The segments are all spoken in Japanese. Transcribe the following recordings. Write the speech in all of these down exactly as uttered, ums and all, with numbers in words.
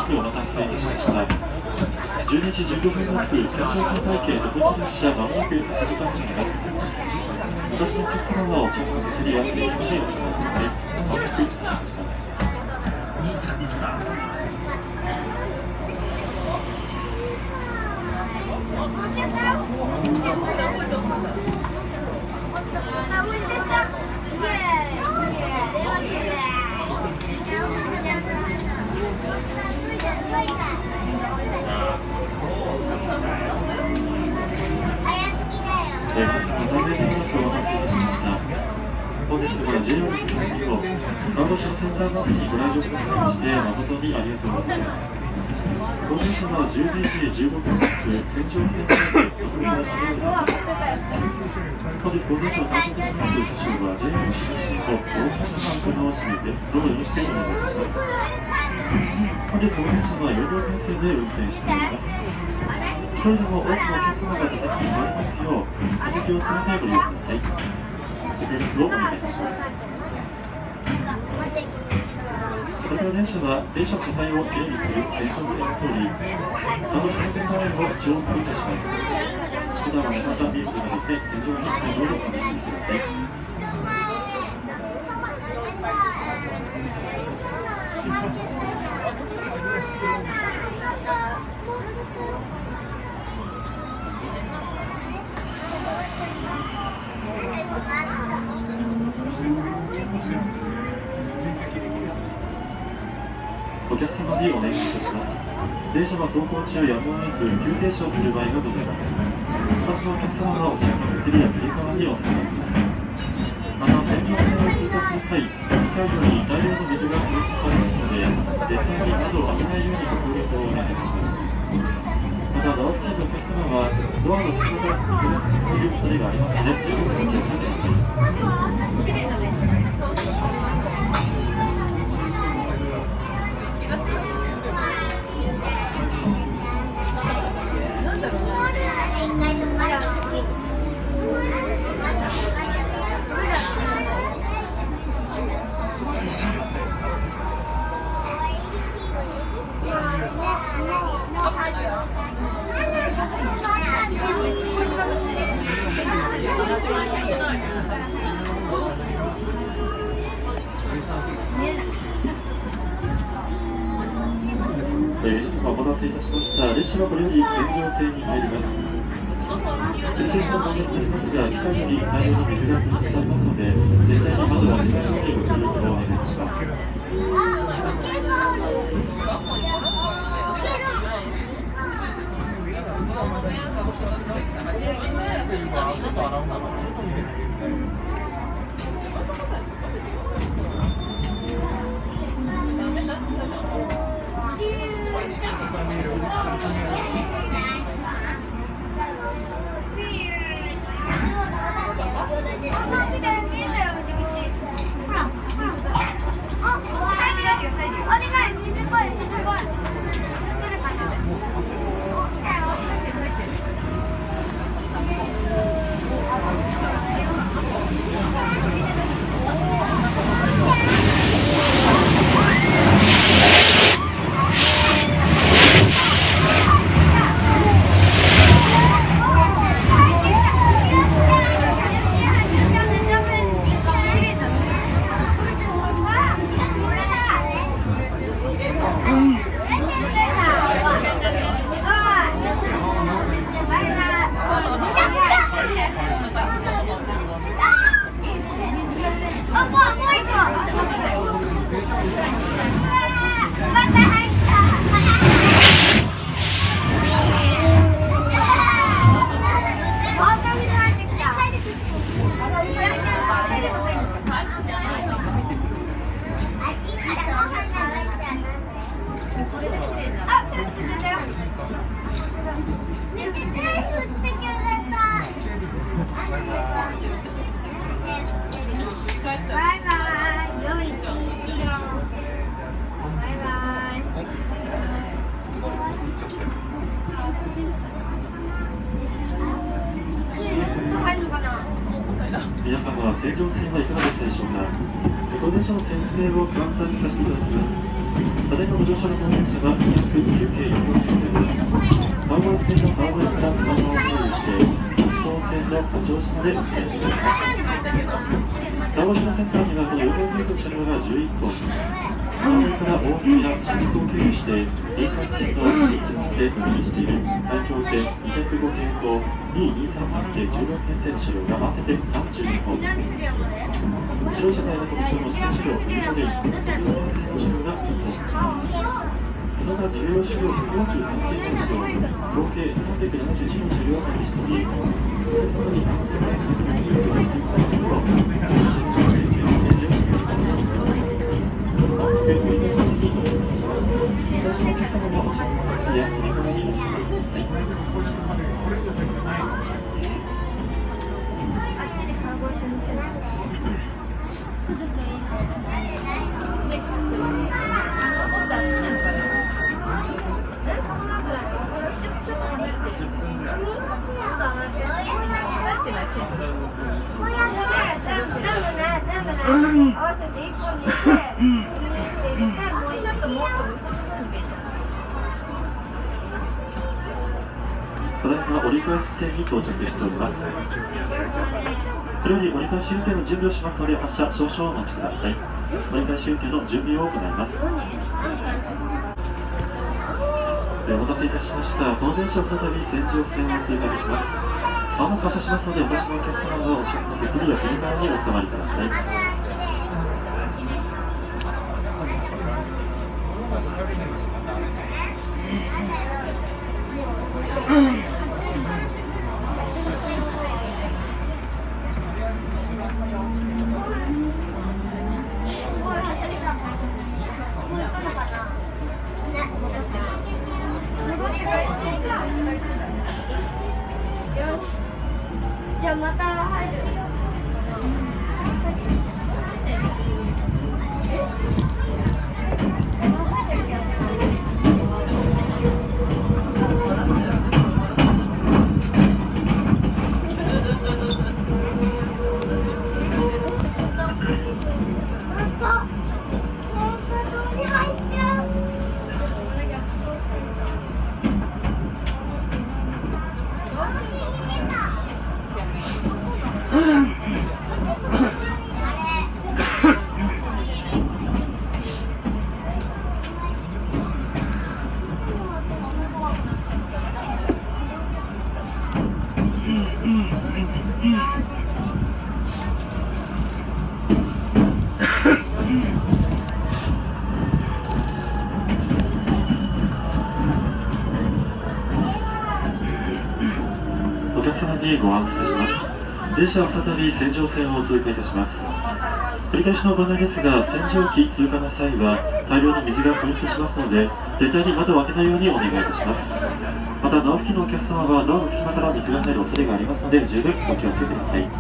くお待たせいたしました。じゅうにじじゅうごふん発、天井線体系特別列車まもなく発時間になります。私のお客様はお着陸にやっているのでお待ちください。まもなく着きました。本日は ジェイアール 東日本川越のセンターバスにご来場くださいまして誠にありがとうございます。ご乗車はじゅうにじじゅうごふん発、天井線体系特別列車です。本日ご乗車の担当者様と車掌は ジェイアール 東日本大橋藩車を閉めてどうぞよろしくお願いいたします。本日ご乗車はよん両編成で運転しております。一人でも多くのお客様が座席に座りますようお席を詰めてご利用ください。ご協力をお願いいたします。これから電車は電車の車体をきれいにする電車の通り、感動車の点前を重複いたします。普段はまた見ることができて、天井にどうぞお楽しみください。お客様にお願いいたします。電車は走行中やむを得ず急停車をする場合がございます。私のお客様はお近くの手やつり革にお下がりください。また、天井線を通過する際、機械より大量の水が放出されますので、絶対に窓を開けないようにご協力をお願いいたします。また、ドア付近のお客様は、ドアの外側から進めるおそれがありますので、十分ご注意ください。えー、お待たせいたしました。列車はこれより天井線に入ります。設定したものになりますが、機械より大量の水が噴出されますので、絶対に窓を開けないようにご協力をお願いいたします。皆様は正常性はいかがでしたでしょうか。ご電車の説明を簡単にさせていただきます。 ただいまご乗車の到着者はにひゃく休憩よん号線です。川越線の川越から熊野を経由して八東線の八王子まで運転しています。川越のセンターにはこの横継続車両がじゅういっこん、川越から大宮や新宿を経由してにさん線の新宿で乗りしている埼京線にひゃくごけんとにーにーさんはちけいじゅうろくけん線の車両が合わせてさんじゅうにほん、白い車体の特徴の新車両、ユートでいちてんごの車両がいっぽん、その他重要車両ひゃくよんじゅうさんけんの車両、合計さんびゃくななじゅういちの車両が取りしており、お客様に安全対策に注意をしていただくと、写真の点検をしていただきます。折り返しの時にお願いします。最初のお客様もお車の中やそれからにお願いください。 あっちで川越線の線なんでただいま折り返し地点に到着しております。これより折り返し運転の準備をしますので発車少々お待ちください。折り返し運転の準備を行います。お待たせいたしました。この電車を再び線上線を通過します。まもなく発車しますのでお越しのお客様のお車の手すりや振り替えにお納まりください。 じゃあまた入る。 お客様にご案内いたします。電車は再び線状線を通過いたします。繰り返しのご案内ですが、線状機通過の際は大量の水が噴出しますので、絶対に窓を開けないようにお願いいたします。また、ドア付近のお客様はドアの隙間から水が入る恐れがありますので、十分お気をつけください。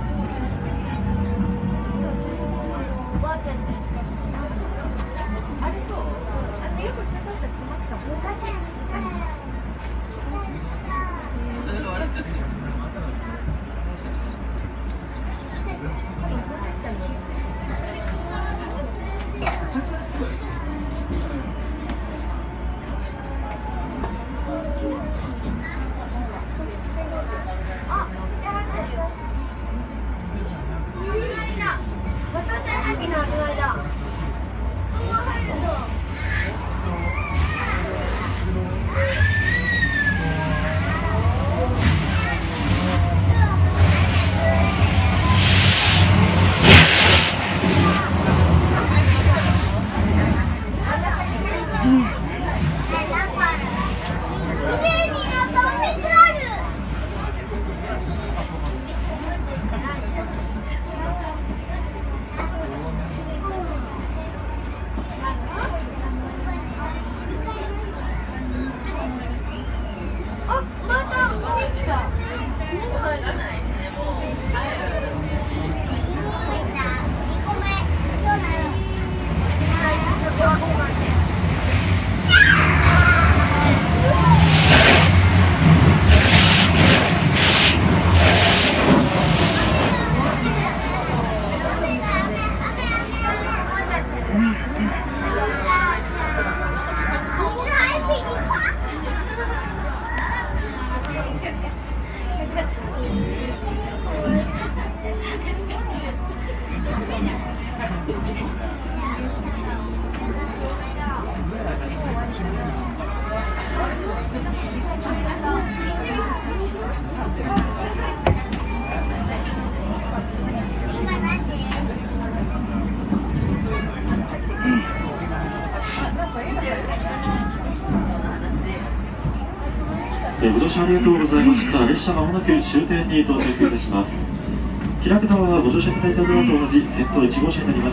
ご乗車ありがとうございました。列車まもなく終点に到着いたします。開くドアはご乗車いただいたドアと同じ先頭いち号車になります。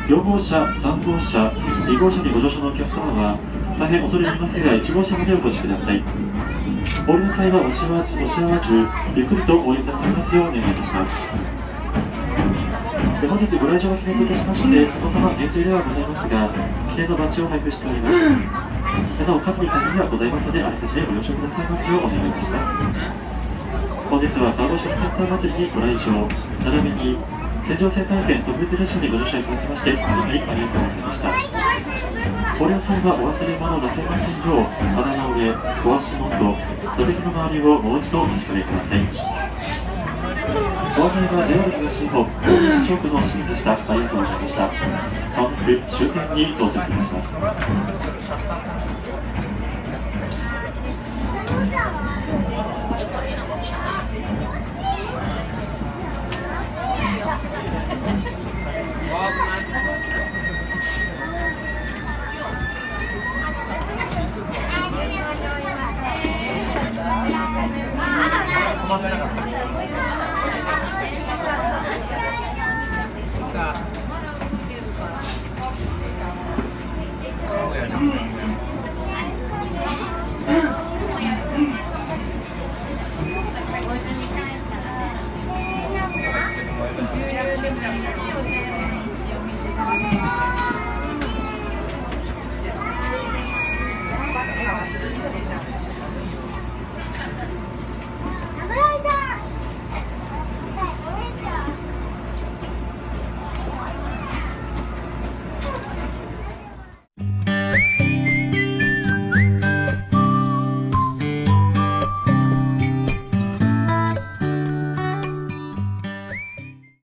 よん号車、さん号車、に号車にご乗車のお客様は大変恐れ入りますがいち号車までお越しください。お降りの際は押し合わず、押し合わずゆっくりとお降りくださいますようお願いいたします。本日ご来場の記念といたしまして、お子様限定ではございますが、記念のバッジを配布しております。なお、数に限りはございますので、あらかじめご了承くださいますようお願いいたします。本日はサードショップセンター祭りにご来場、並びに船上線体験特別列車にご乗車いただきまして、誠にありがとうございました。ご利用際はお忘れ物をなさいませんよう、鼻の上、ご足元、座席の周りをもう一度お確かめください。ご案内は ジェイアール 東日本大西社区の清水でした。ありがとうございました。まもなく終点に到着いたします。